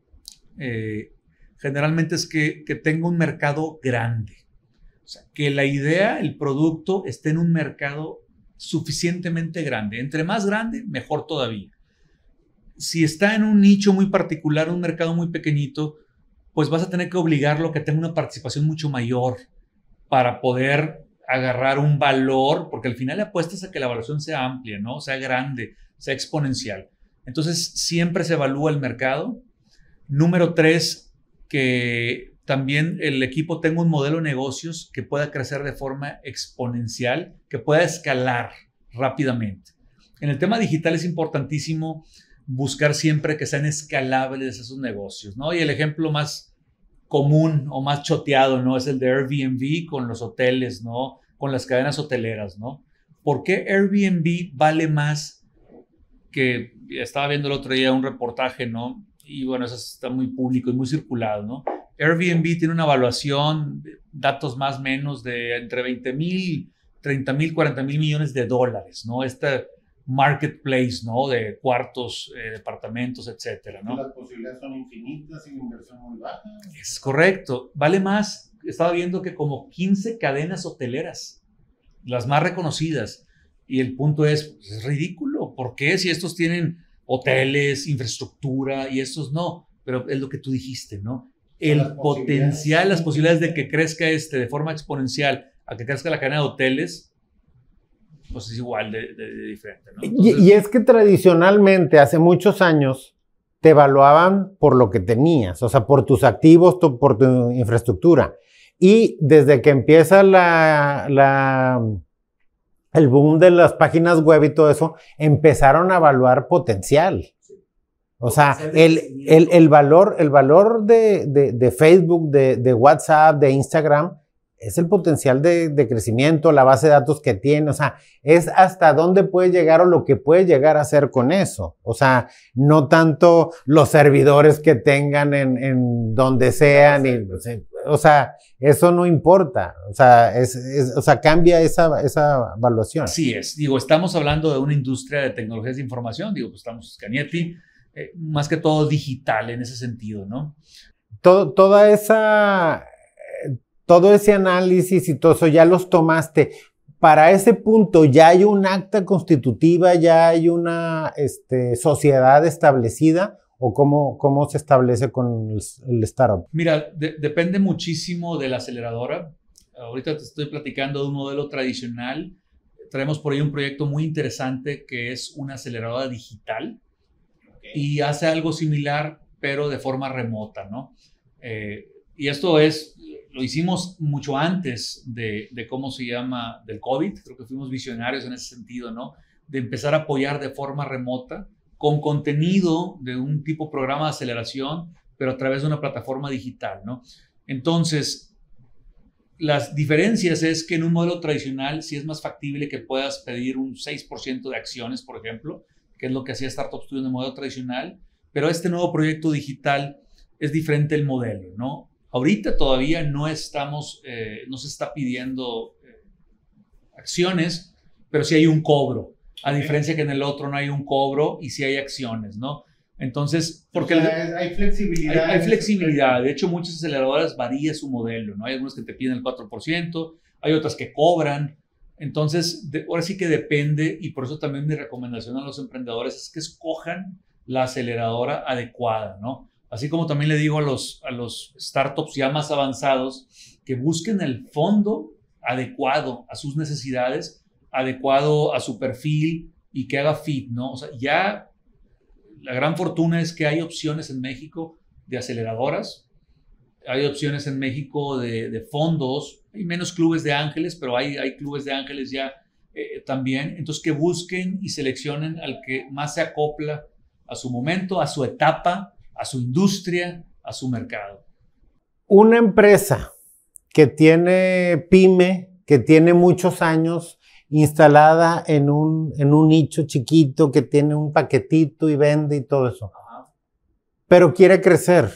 generalmente es que tenga un mercado grande. O sea, que la idea, el producto, esté en un mercado suficientemente grande. Entre más grande, mejor todavía. Si está en un nicho muy particular, un mercado muy pequeñito, pues vas a tener que obligarlo a que tenga una participación mucho mayor para poder agarrar un valor, porque al final le apuestas a que la evaluación sea amplia, ¿no? Sea grande, sea exponencial. Entonces, siempre se evalúa el mercado. Número 3, que también el equipo tenga un modelo de negocios que pueda crecer de forma exponencial, que pueda escalar rápidamente. En el tema digital es importantísimo buscar siempre que sean escalables esos negocios, ¿no? Y el ejemplo más común o más choteado, ¿no? Es el de Airbnb con los hoteles, ¿no? Con las cadenas hoteleras, ¿no? ¿Por qué Airbnb vale más que... Estaba viendo el otro día un reportaje, ¿no? Y bueno, eso está muy público y muy circulado, ¿no? Airbnb tiene una evaluación, datos más o menos, de entre 20,000, 30,000, 40,000 millones de dólares, ¿no? marketplace, ¿no? De cuartos, departamentos, etcétera, ¿no? Las posibilidades son infinitas y la inversión muy baja. Es correcto. Vale más, estaba viendo que como 15 cadenas hoteleras, las más reconocidas. Y el punto es, pues es ridículo. ¿Por qué? Si estos tienen hoteles, infraestructura y estos no. Pero es lo que tú dijiste, ¿no? El potencial, las posibilidades de que crezca de forma exponencial a que crezca la cadena de hoteles, pues es igual de diferente, ¿no? Entonces, y es que tradicionalmente, hace muchos años, te evaluaban por lo que tenías, o sea, por tus activos, por tu infraestructura. Y desde que empieza el boom de las páginas web y todo eso, empezaron a evaluar potencial. O sea, el valor de Facebook, de WhatsApp, de Instagram, es el potencial de crecimiento, la base de datos que tiene, o sea, es hasta dónde puede llegar o lo que puede llegar a hacer con eso. O sea, no tanto los servidores que tengan en donde sean, o sea, eso no importa. O sea, o sea, cambia esa evaluación. Así es. Digo, estamos hablando de una industria de tecnologías de información, digo, pues estamos Cañetti, más que todo digital en ese sentido, ¿no? Todo ese análisis y todo eso ya los tomaste. Para ese punto, ¿ya hay un acta constitutiva, ya hay una sociedad establecida? ¿O cómo se establece con el startup? Mira, depende muchísimo de la aceleradora. Ahorita te estoy platicando de un modelo tradicional. Traemos por ahí un proyecto muy interesante que es una aceleradora digital y hace algo similar, pero de forma remota, ¿no? Y esto lo hicimos mucho antes de ¿cómo se llama? Del COVID. Creo que fuimos visionarios en ese sentido, ¿no? De empezar a apoyar de forma remota con contenido de un tipo programa de aceleración, pero a través de una plataforma digital, ¿no? Entonces, las diferencias es que en un modelo tradicional sí es más factible que puedas pedir un 6% de acciones, por ejemplo, que es lo que hacía Startup Studio en el modelo tradicional, pero este nuevo proyecto digital es diferente el modelo, ¿no? Ahorita todavía no se está pidiendo acciones, pero sí hay un cobro, a diferencia que en el otro no hay un cobro y sí hay acciones, ¿no? Entonces, porque hay flexibilidad. Hay flexibilidad. De hecho, muchas aceleradoras varía su modelo, ¿no? Hay algunas que te piden el 4%, hay otras que cobran. Entonces, ahora sí que depende, y por eso también mi recomendación a los emprendedores es que escojan la aceleradora adecuada, ¿no? Así como también le digo a los startups ya más avanzados que busquen el fondo adecuado a sus necesidades, adecuado a su perfil y que haga fit, ¿no? O sea, ya la gran fortuna es que hay opciones en México de aceleradoras, hay opciones en México de fondos, hay menos clubes de ángeles, pero hay clubes de ángeles ya también. Entonces, que busquen y seleccionen al que más se acopla a su momento, a su etapa, a su industria, a su mercado. Una empresa que tiene pyme, que tiene muchos años instalada en un nicho chiquito, que tiene un paquetito y vende y todo eso, pero quiere crecer.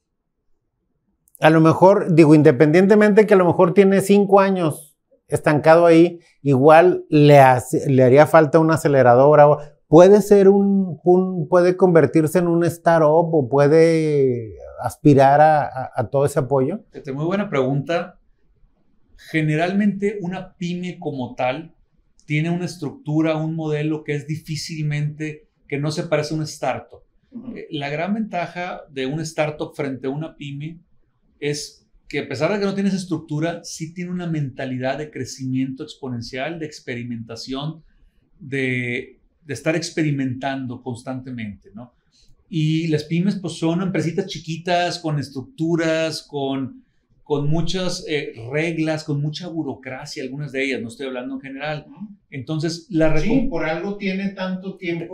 A lo mejor, digo, independientemente que a lo mejor tiene 5 años estancado ahí, igual le haría falta una aceleradora. Puede ser puede convertirse en un startup o puede aspirar a todo ese apoyo. Muy buena pregunta. Generalmente una pyme como tal tiene una estructura, un modelo que es difícilmente, que no se parece a un startup. La gran ventaja de un startup frente a una pyme es que a pesar de que no tiene esa estructura, sí tiene una mentalidad de crecimiento exponencial, de experimentación, de estar experimentando constantemente, ¿no? Y las pymes pues son empresitas chiquitas, con estructuras, con muchas reglas, con mucha burocracia, algunas de ellas, no estoy hablando en general. Entonces, sí, por algo tiene tanto tiempo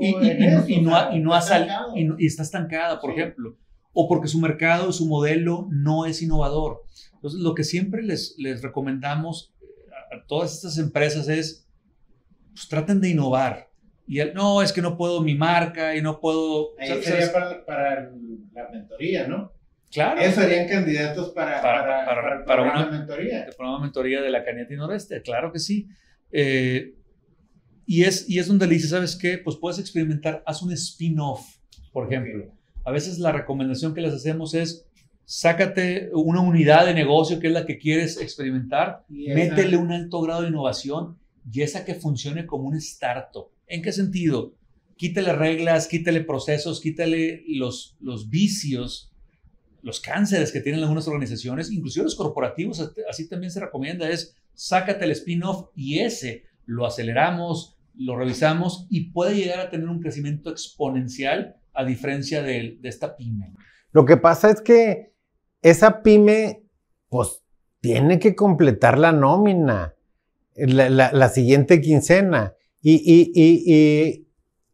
y está estancada, por ejemplo, o porque su mercado, su modelo no es innovador. Entonces, lo que siempre les recomendamos a todas estas empresas es, pues traten de innovar. Y no, es que no puedo mi marca y no puedo... Ahí sería para la mentoría, ¿no? Claro. Esos serían candidatos para una mentoría. Para una mentoría de la Cañetti Noreste, claro que sí. Y es donde le dice, ¿sabes qué? Pues puedes experimentar, haz un spin-off, por ejemplo. A veces la recomendación que les hacemos es, sácate una unidad de negocio que es la que quieres experimentar, métele un alto grado de innovación y esa que funcione como un startup. ¿En qué sentido? Quítale reglas, quítale procesos, quítale los vicios, los cánceres que tienen algunas organizaciones, inclusive los corporativos, así también se recomienda, es sácate el spin-off y ese lo aceleramos, lo revisamos y puede llegar a tener un crecimiento exponencial a diferencia de esta pyme. Lo que pasa es que esa pyme, pues, tiene que completar la nómina la siguiente quincena. Y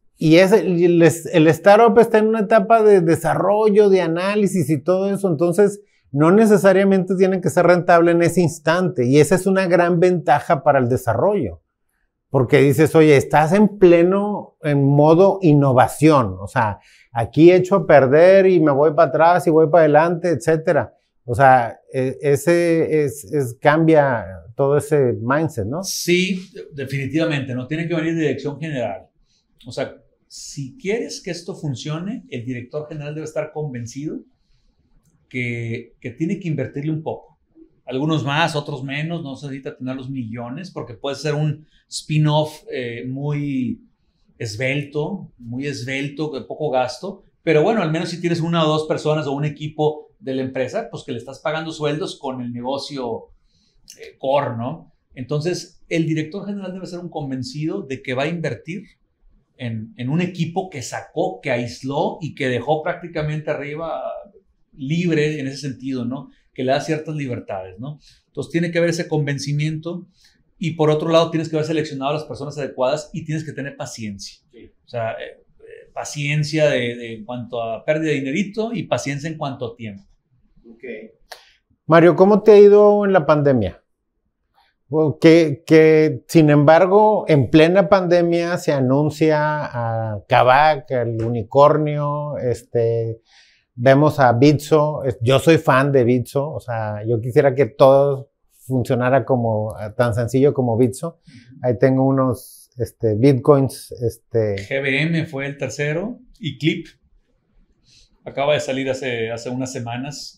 el startup está en una etapa de desarrollo, de análisis y todo eso. Entonces, no necesariamente tiene que ser rentable en ese instante. Y esa es una gran ventaja para el desarrollo. Porque dices, oye, estás en modo innovación. O sea, aquí echo a perder y me voy para atrás y voy para adelante, etcétera. O sea, cambia todo ese mindset, ¿no? Sí, definitivamente, no tiene que venir de dirección general. O sea, si quieres que esto funcione, el director general debe estar convencido que tiene que invertirle un poco. Algunos más, otros menos, no se necesita tener los millones, porque puede ser un spin-off muy esbelto, de poco gasto, pero bueno, al menos si tienes una o dos personas o un equipo de la empresa, pues que le estás pagando sueldos con el negocio core, ¿no? Entonces, el director general debe ser un convencido de que va a invertir en un equipo que sacó, que aisló y que dejó prácticamente arriba libre en ese sentido, ¿no? Que le da ciertas libertades, ¿no? Entonces tiene que haber ese convencimiento y por otro lado tienes que haber seleccionado a las personas adecuadas y tienes que tener paciencia. Sí. O sea, paciencia en cuanto a pérdida de dinerito y paciencia en cuanto a tiempo. Okay. Mario, ¿cómo te ha ido en la pandemia? Que sin embargo, en plena pandemia se anuncia a Kavak, el unicornio, vemos a Bitso. Yo soy fan de Bitso, o sea, yo quisiera que todo funcionara tan sencillo como Bitso. Ahí tengo unos bitcoins. GBM fue el tercero y Clip acaba de salir hace unas semanas.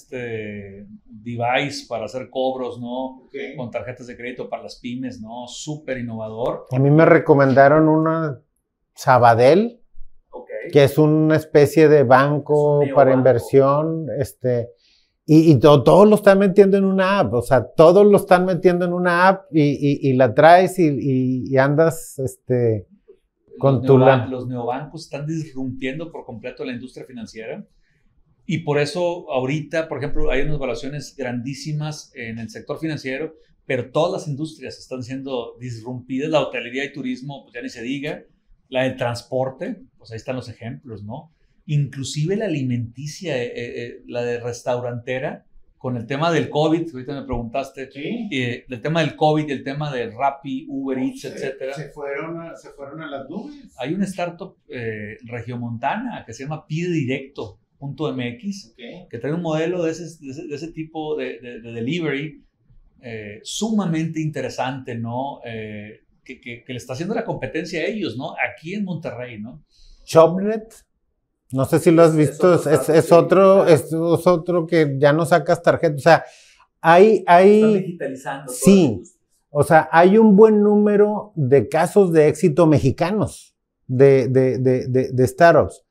Device para hacer cobros, ¿no? Okay. Con tarjetas de crédito para las pymes, ¿no? Súper innovador. A mí me recomendaron una Sabadell, okay, que es una especie de banco para inversión, y todos lo están metiendo en una app, o sea, todos lo están metiendo en una app y la traes y andas, con los neobancos están disrumpiendo por completo la industria financiera. Y por eso ahorita, por ejemplo, hay unas evaluaciones grandísimas en el sector financiero, pero todas las industrias están siendo disrumpidas. La hotelería y turismo, pues ya ni se diga. La del transporte, pues ahí están los ejemplos, ¿no? Inclusive la alimenticia, la de restaurantera, con el tema del COVID, que ahorita me preguntaste, ¿sí? El tema del COVID y el tema de Rappi, Uber Eats, etcétera. Se fueron a las nubes. Hay una startup regiomontana que se llama Pide Directo. .mx, okay, que trae un modelo de ese tipo de delivery sumamente interesante, ¿no? Que le está haciendo la competencia a ellos, ¿no? Aquí en Monterrey, ¿no? Shopnet, no sé si lo has visto, es otro que ya no sacas tarjeta, o sea, Están digitalizando. Sí, o sea, hay un buen número de casos de éxito mexicanos de startups.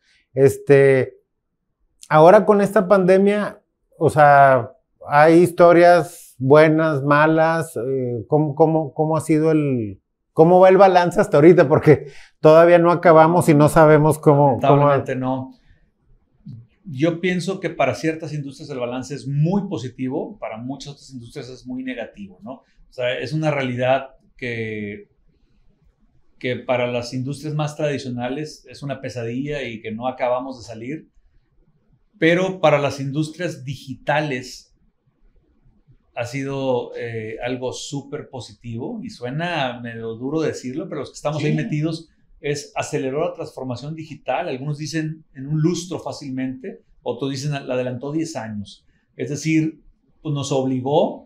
Ahora con esta pandemia, o sea, hay historias buenas, malas. ¿Cómo ha sido cómo va el balance hasta ahorita? Porque todavía no acabamos y no sabemos cómo. Lamentablemente no. Yo pienso que para ciertas industrias el balance es muy positivo, para muchas otras industrias es muy negativo, ¿no? O sea, es una realidad que para las industrias más tradicionales es una pesadilla y que no acabamos de salir. Pero para las industrias digitales ha sido algo súper positivo y suena medio duro decirlo, pero los que estamos ahí metidos aceleró la transformación digital. Algunos dicen en un lustro fácilmente, otros dicen la adelantó 10 años. Es decir, pues nos obligó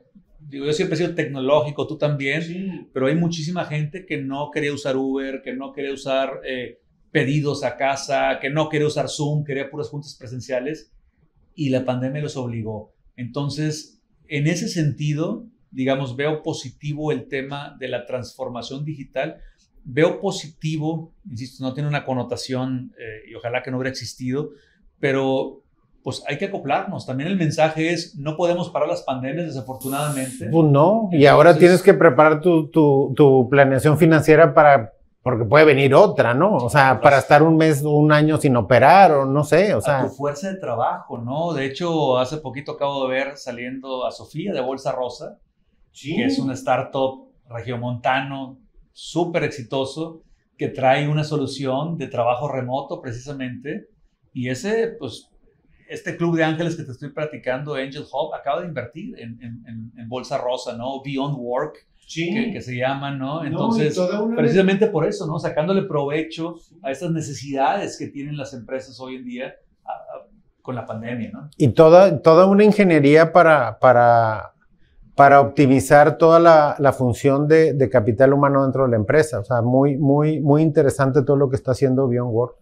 Digo, yo siempre he sido tecnológico, tú también, Sí. pero hay muchísima gente que no quería usar Uber, que no quería usar pedidos a casa, que no quería usar Zoom, quería puras juntas presenciales y la pandemia los obligó. Entonces, en ese sentido, digamos, veo positivo el tema de la transformación digital. Veo positivo, insisto, no tiene una connotación y ojalá que no hubiera existido, pero pues hay que acoplarnos. También el mensaje es, no podemos parar las pandemias, desafortunadamente. Pues no, y ahora tienes que preparar tu planeación financiera porque puede venir otra, ¿no? O sea, para estar un mes o un año sin operar o no sé, o sea. A tu fuerza de trabajo, ¿no? De hecho, hace poquito acabo de ver saliendo a Sofía de Bolsa Rosa, Sí. que es un startup regiomontano súper exitoso que trae una solución de trabajo remoto precisamente. Y ese, pues, este club de ángeles que te estoy platicando, Angel Hub, acaba de invertir en Bolsa Rosa, ¿no? Beyond Work, Sí. que se llama, ¿no? Entonces, No, precisamente por eso, ¿no? Sacándole provecho a estas necesidades que tienen las empresas hoy en día con la pandemia, ¿no? Y toda una ingeniería para optimizar toda la función de capital humano dentro de la empresa. O sea, muy interesante todo lo que está haciendo Beyond Work.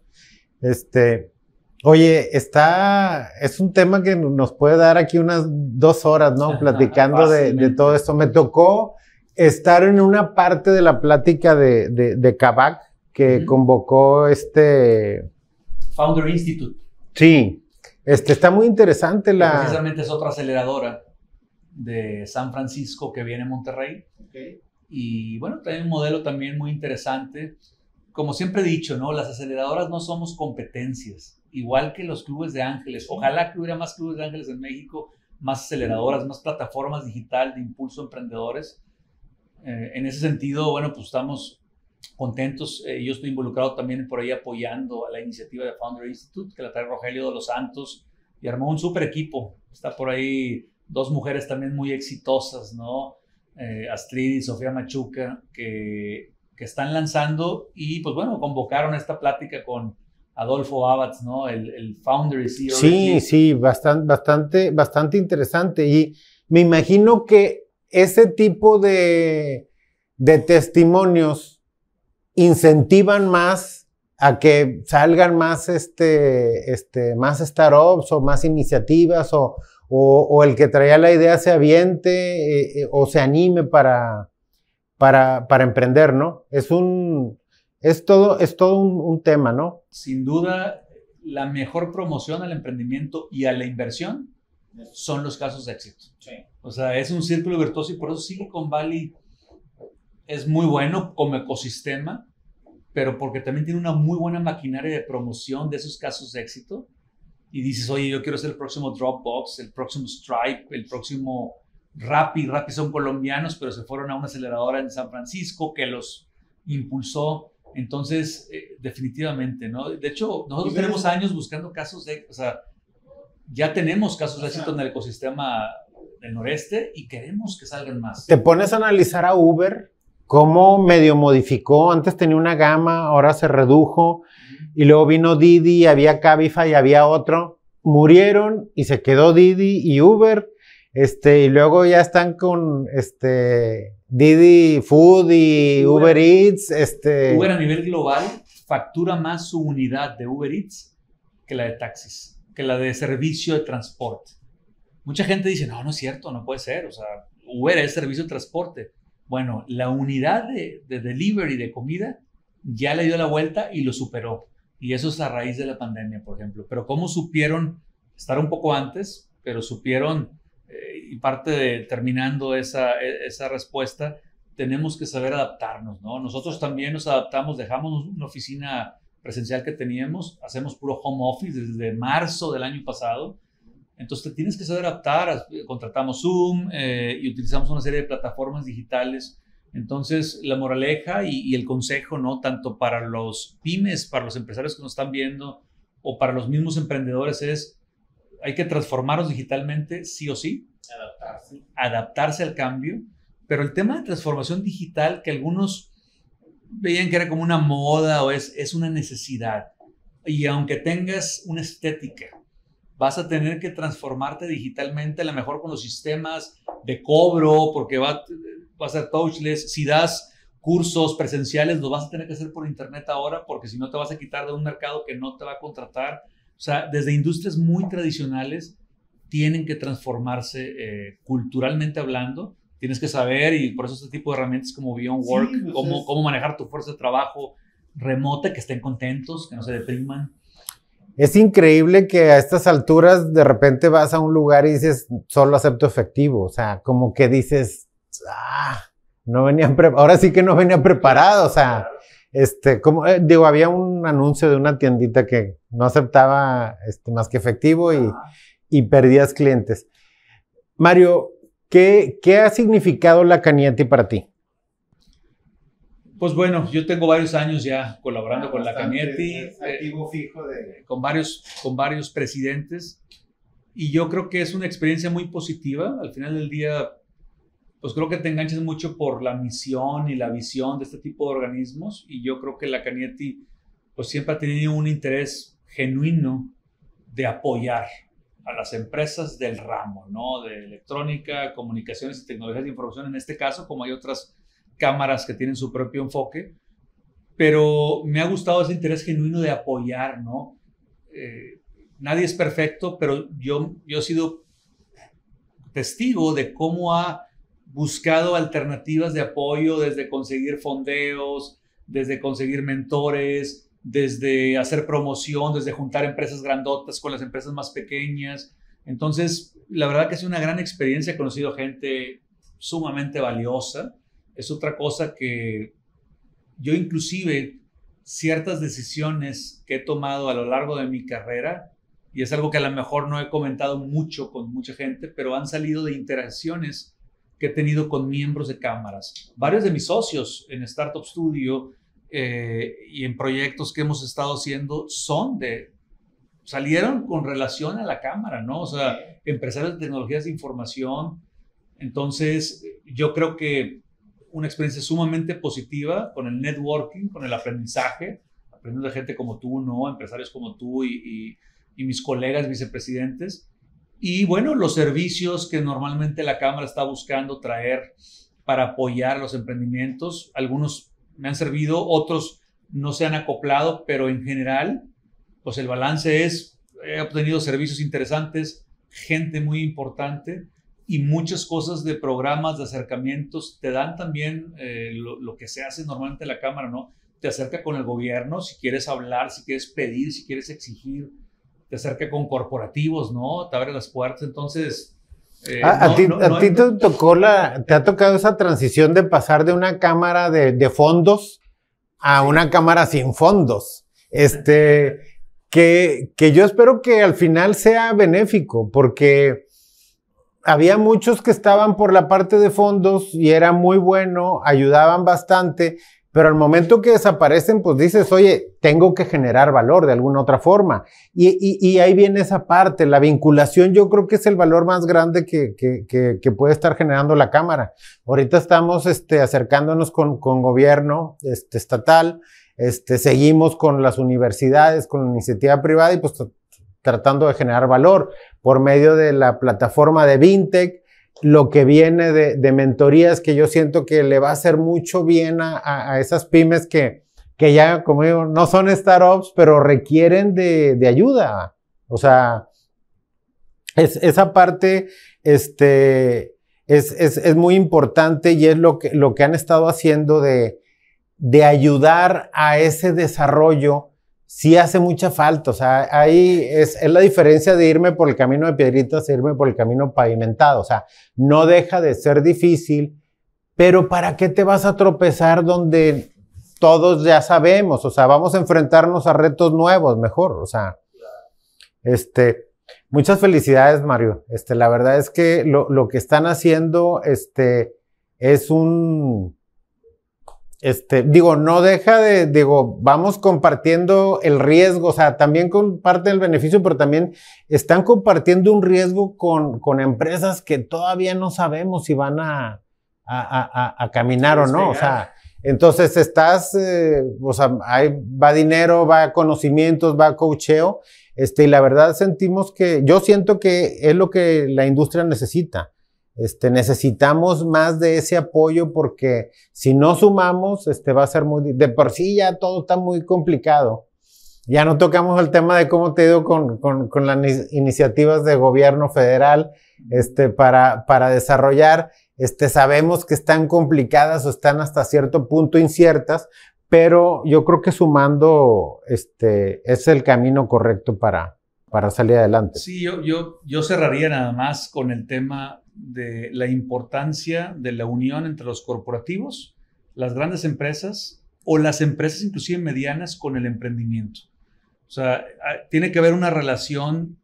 Oye, es un tema que nos puede dar aquí unas 2 horas, ¿no? Platicando de todo esto. Me tocó estar en una parte de la plática de Kavak que convocó Founder Institute. Sí, está muy interesante Precisamente es otra aceleradora de San Francisco que viene a Monterrey. Okay. Y bueno, trae un modelo también muy interesante. Como siempre he dicho, ¿no? Las aceleradoras no somos competencias, igual que los clubes de ángeles. Ojalá que hubiera más clubes de ángeles en México, más aceleradoras, más plataformas digital de impulso a emprendedores. En ese sentido, bueno, pues estamos contentos. Yo estoy involucrado también por ahí apoyando a la iniciativa de Founder Institute, que la trae Rogelio de los Santos, y armó un súper equipo. Está por ahí 2 mujeres también muy exitosas, ¿no? Astrid y Sofía Machuca, que están lanzando y pues bueno, convocaron esta plática con Adolfo Abats, ¿no? El founder y CEO. Sí, bastante interesante. Y me imagino que ese tipo de testimonios incentivan más a que salgan más, más startups o más iniciativas o el que traía la idea se aviente o se anime para emprender, ¿no? Es todo un tema, ¿no? Sin duda, la mejor promoción al emprendimiento y a la inversión son los casos de éxito. Sí. O sea, es un círculo virtuoso y por eso Silicon Valley es muy bueno como ecosistema, pero porque también tiene una muy buena maquinaria de promoción de esos casos de éxito. Y dices, oye, yo quiero ser el próximo Dropbox, el próximo Stripe, el próximo Rappi. Rappi son colombianos, pero se fueron a una aceleradora en San Francisco que los impulsó. Entonces, definitivamente, ¿no? De hecho, nosotros tenemos años buscando casos de, o sea, ya tenemos casos de éxito en el ecosistema del noreste y queremos que salgan más. Te pones a analizar a Uber, cómo medio modificó, antes tenía una gama, ahora se redujo, y luego vino Didi, había Cabify, había otro, murieron y se quedó Didi y Uber, y luego ya están con Didi Food y Uber Eats. Uber a nivel global factura más su unidad de Uber Eats que la de taxis, que la de servicio de transporte. Mucha gente dice, no es cierto, no puede ser, o sea, Uber es servicio de transporte. Bueno, la unidad de delivery de comida ya le dio la vuelta y lo superó. Y eso es a raíz de la pandemia, por ejemplo. Pero ¿cómo supieron estar un poco antes? Pero supieron, y parte de terminando esa respuesta, tenemos que saber adaptarnos, ¿no? Nosotros también nos adaptamos, dejamos una oficina presencial que teníamos, hacemos puro home office desde marzo del año pasado. Entonces te tienes que saber adaptar, contratamos Zoom y utilizamos una serie de plataformas digitales. Entonces la moraleja y el consejo, ¿no? Tanto para los pymes, para los empresarios que nos están viendo o para los mismos emprendedores es, hay que transformarnos digitalmente sí o sí. Adaptarse al cambio. Pero el tema de transformación digital que algunos veían que era como una moda o es una necesidad. Y aunque tengas una estética, vas a tener que transformarte digitalmente, a lo mejor con los sistemas de cobro, porque va a ser touchless. Si das cursos presenciales, los vas a tener que hacer por internet ahora, porque si no te vas a quitar de un mercado que no te va a contratar. O sea, desde industrias muy tradicionales tienen que transformarse culturalmente hablando. Tienes que saber, y por eso este tipo de herramientas como Beyond Work, sí, cómo manejar tu fuerza de trabajo remota, que estén contentos, que no se depriman. Es increíble que a estas alturas de repente vas a un lugar y dices, solo acepto efectivo. O sea, como que dices, no venían ahora sí que no venía preparado. O sea, como, digo, había un anuncio de una tiendita que no aceptaba más que efectivo y perdías clientes. Mario, ¿qué ha significado la Cagnetti para ti? Pues bueno, yo tengo varios años ya colaborando con la Cagnetti, activo fijo con varios presidentes, y yo creo que es una experiencia muy positiva. Al final del día, pues creo que te enganchas mucho por la misión y la visión de este tipo de organismos, y yo creo que la Cagnetti pues siempre ha tenido un interés genuino de apoyar a las empresas del ramo, ¿no? De electrónica, comunicaciones y tecnologías de información, en este caso, como hay otras cámaras que tienen su propio enfoque, pero me ha gustado ese interés genuino de apoyar, ¿no? Nadie es perfecto, pero yo he sido testigo de cómo ha buscado alternativas de apoyo, desde conseguir fondeos, desde conseguir mentores, desde hacer promoción, desde juntar empresas grandotas con las empresas más pequeñas. Entonces, la verdad que es una gran experiencia. He conocido gente sumamente valiosa. Es otra cosa que yo inclusive ciertas decisiones que he tomado a lo largo de mi carrera, y es algo que a lo mejor no he comentado mucho con mucha gente, pero han salido de interacciones que he tenido con miembros de cámaras. Varios de mis socios en Startup Studio y en proyectos que hemos estado haciendo salieron con relación a la cámara, ¿no? O sea, empresarios de tecnologías de información. Entonces, yo creo que una experiencia sumamente positiva con el networking, con el aprendizaje, aprendiendo de gente como tú, ¿no? Empresarios como tú y mis colegas vicepresidentes. Y bueno, los servicios que normalmente la Cámara está buscando traer para apoyar los emprendimientos, algunos me han servido, otros no se han acoplado, pero en general, pues el balance es, he obtenido servicios interesantes, gente muy importante, y muchas cosas de programas, de acercamientos, te dan también lo que se hace normalmente en la Cámara, ¿no? Te acerca con el gobierno, si quieres hablar, si quieres pedir, si quieres exigir, te acerca con corporativos, ¿no? Te abre las puertas. Entonces, a ti te ha tocado esa transición de pasar de una cámara de fondos a una cámara sin fondos. Que yo espero que al final sea benéfico, porque había muchos que estaban por la parte de fondos y era muy bueno, ayudaban bastante, pero al momento que desaparecen, pues dices, oye, tengo que generar valor de alguna otra forma. Y ahí viene esa parte, la vinculación. Yo creo que es el valor más grande que puede estar generando la Cámara. Ahorita estamos acercándonos con gobierno estatal, seguimos con las universidades, con la iniciativa privada y pues tratando de generar valor por medio de la plataforma de Vintech, lo que viene de mentorías, que yo siento que le va a hacer mucho bien a esas pymes que ya, como digo, no son startups, pero requieren de ayuda. O sea, esa parte es muy importante, y es lo que han estado haciendo de ayudar a ese desarrollo. Sí hace mucha falta. O sea, ahí es la diferencia de irme por el camino de piedritas e irme por el camino pavimentado. O sea, no deja de ser difícil, pero ¿para qué te vas a tropezar donde todos ya sabemos? O sea, vamos a enfrentarnos a retos nuevos mejor. O sea, muchas felicidades, Mario. La verdad es que lo que están haciendo, es un... no deja vamos compartiendo el riesgo. O sea, también comparte el beneficio, pero también están compartiendo un riesgo con empresas que todavía no sabemos si van a caminar o no. O sea, entonces ahí va dinero, va conocimientos, va coacheo, y la verdad yo siento que es lo que la industria necesita. necesitamos más de ese apoyo porque si no sumamos, va a ser de por sí ya todo está muy complicado. Ya no tocamos el tema de cómo te ha ido con las iniciativas de gobierno federal, para desarrollar. Sabemos que están complicadas o están hasta cierto punto inciertas, pero yo creo que sumando, es el camino correcto para salir adelante. Sí, yo cerraría nada más con el tema de la importancia de la unión entre los corporativos, las grandes empresas o las empresas inclusive medianas con el emprendimiento. O sea, tiene que haber una relación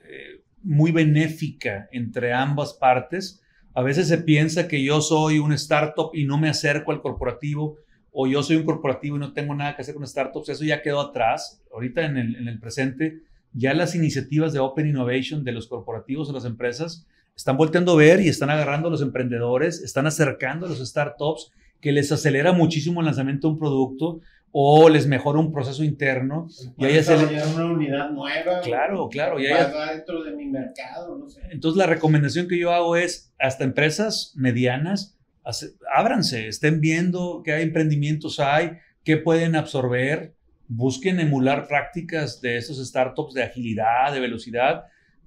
muy benéfica entre ambas partes. A veces se piensa que yo soy un startup y no me acerco al corporativo, o yo soy un corporativo y no tengo nada que hacer con startups. Eso ya quedó atrás. Ahorita en el presente, ya las iniciativas de Open Innovation de los corporativos o las empresas están volteando a ver y están agarrando a los emprendedores, están acercando a los startups, que les acelera muchísimo el lanzamiento de un producto o les mejora un proceso interno. Y ahí desarrollar una unidad nueva. Claro. Y ahí dentro de mi mercado, no sé. Entonces la recomendación que yo hago es, hasta empresas medianas, ábranse, estén viendo qué emprendimientos hay, qué pueden absorber, busquen emular prácticas de estos startups de agilidad, de velocidad.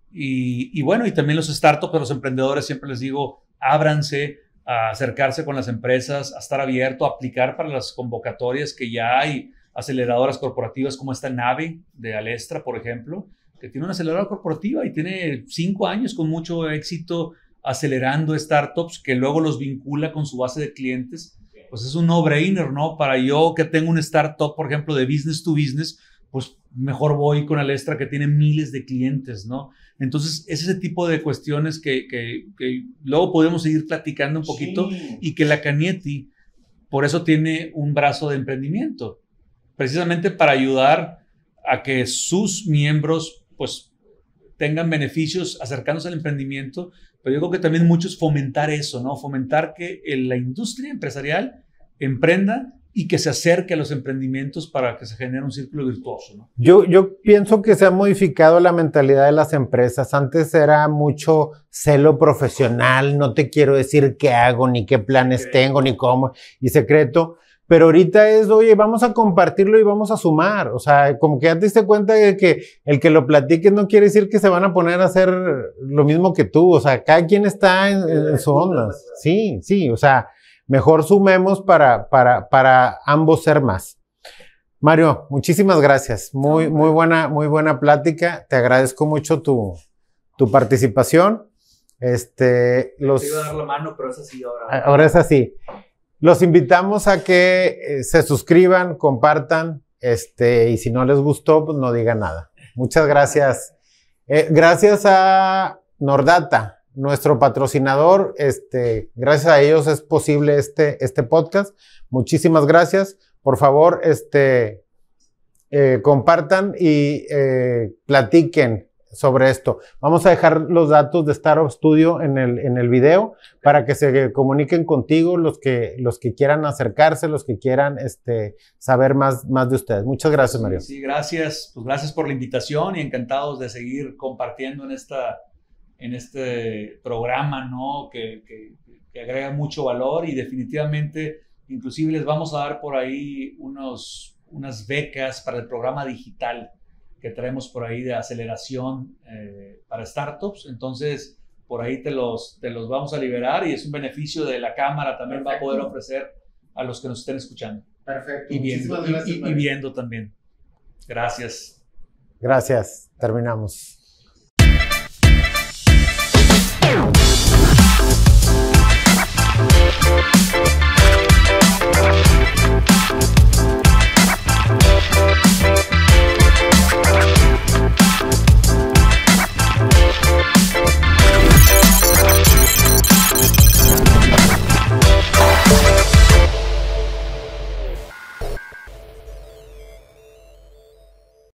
Y bueno, y también los startups, los emprendedores, siempre les digo, ábranse a acercarse con las empresas, a estar abierto, a aplicar para las convocatorias que ya hay, aceleradoras corporativas como esta Navi de Alestra, por ejemplo, que tiene una aceleradora corporativa y tiene 5 años con mucho éxito acelerando startups que luego los vincula con su base de clientes. Pues es un no-brainer, ¿no? Para yo que tengo un startup, por ejemplo, de business to business, pues mejor voy con Alestra, que tiene miles de clientes, ¿no? Entonces, es ese tipo de cuestiones que luego podemos seguir platicando un poquito. Sí. Y que la Canietti, por eso tiene un brazo de emprendimiento, precisamente para ayudar a que sus miembros, pues, tengan beneficios acercándose al emprendimiento, pero yo creo que también mucho es fomentar eso, ¿no? Fomentar que la industria empresarial emprenda y que se acerque a los emprendimientos para que se genere un círculo virtuoso, ¿no? Yo pienso que se ha modificado la mentalidad de las empresas. Antes era mucho celo profesional, no te quiero decir qué hago, ni qué planes tengo, ni cómo, y secreto. Pero ahorita es, oye, vamos a compartirlo y vamos a sumar. O sea, como que ya te diste cuenta de que el que lo platiques no quiere decir que se van a poner a hacer lo mismo que tú. O sea, cada quien está en su onda. Sí, o sea, mejor sumemos para ambos ser más. Mario, muchísimas gracias. Muy buena plática. Te agradezco mucho tu participación. Te iba a dar la mano, pero es así ahora. Ahora es así. Los invitamos a que se suscriban, compartan, y si no les gustó, pues no digan nada. Muchas gracias. Gracias a Nordata, nuestro patrocinador. Gracias a ellos es posible este podcast. Muchísimas gracias. Por favor, compartan y platiquen sobre esto. Vamos a dejar los datos de Startup Studio en el video para que se comuniquen contigo los que quieran acercarse, los que quieran saber más de ustedes. Muchas gracias, Mario. Sí, gracias. Pues gracias por la invitación y encantados de seguir compartiendo en este programa, ¿no? Que agrega mucho valor y definitivamente, inclusive les vamos a dar por ahí unas becas para el programa digital que traemos por ahí de aceleración para startups. Entonces, por ahí te los vamos a liberar y es un beneficio de la cámara también. Perfecto. Va a poder ofrecer a los que nos estén escuchando. Perfecto. Y viendo, y viendo también. Gracias. Gracias. Terminamos.